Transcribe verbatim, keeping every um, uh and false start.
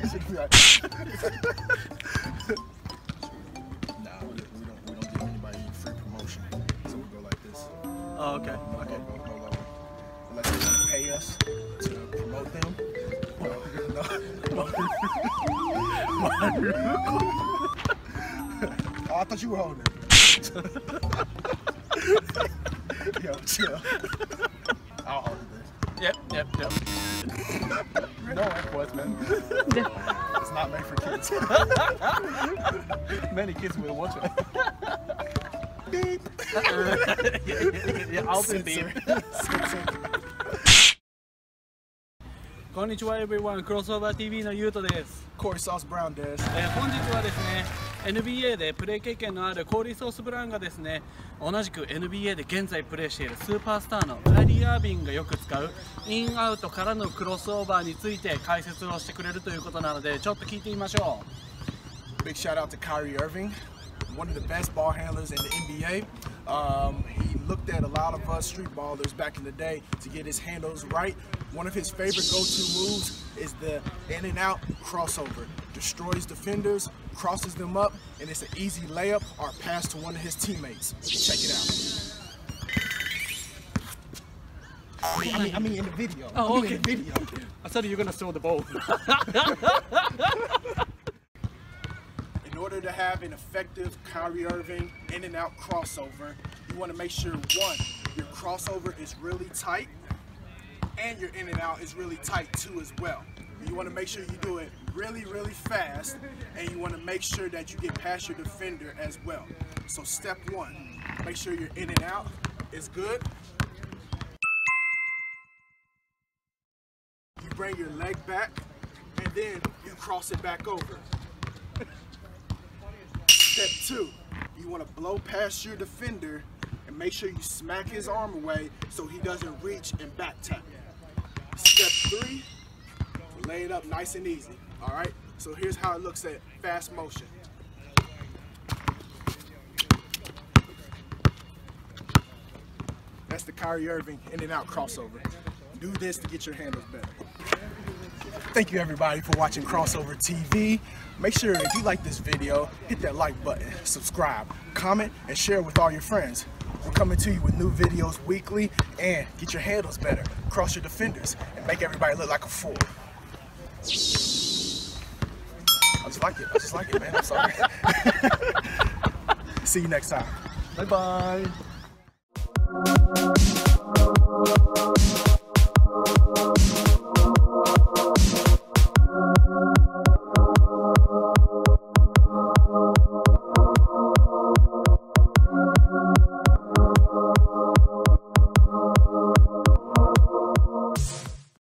Nah, we don't, we don't we don't give anybody free promotion, so we go like this. Oh, okay. Okay. Go, go, go, go. Unless they want to pay us to promote them. Oh, I thought you were holding it. Yo, chill. I'll hold this. Yep, yep, yep. No, of course, man. It's not made for kids. Many kids will watch it. Beep. yeah, I'll be beep. Censor. こんにちは everyone、クロスオーバー ティーブイ のゆうとです。 Corey Sauce Brown です。 えー、本日はですね、エヌビーエー でプレー経験のあるコーリー・ソース・ブラウンがですね、同じく エヌビーエー で現在プレーしているスーパースターのカイリー・アービンがよく使うインアウトからのクロスオーバーについて解説をしてくれるということなので、ちょっと聞いてみましょう。Big shout out to Kyrie Irving, one of the best ball handlers in the N B A. Um, he looked at a lot of us street ballers back in the day to get his handles right. One of his favorite go-to moves is the in and out crossover. Destroys defenders, crosses them up, and it's an easy layup or pass to one of his teammates. Check it out. I mean, I mean in the video. Oh, okay. I mean in the video. I thought you were gonna throw the ball. In order to have an effective Kyrie Irving in and out crossover, you want to make sure, one, your crossover is really tight, and your in and out is really tight too as well. You want to make sure you do it really, really fast, and you want to make sure that you get past your defender as well. So step one, make sure your in and out is good. You bring your leg back, and then you cross it back over. Step two, you want to blow past your defender and make sure you smack his arm away so he doesn't reach and back tap. Step three, lay it up nice and easy. All right, so here's how it looks at fast motion. That's the Kyrie Irving in and out crossover. Do this to get your handles better. Thank you everybody for watching Crossover T V. Make sure if you like this video, hit that like button, subscribe, comment, and share with all your friends. We're coming to you with new videos weekly, and get your handles better, cross your defenders, and make everybody look like a fool. I just like it, I just like it, man, I'm sorry. See you next time. Bye-bye.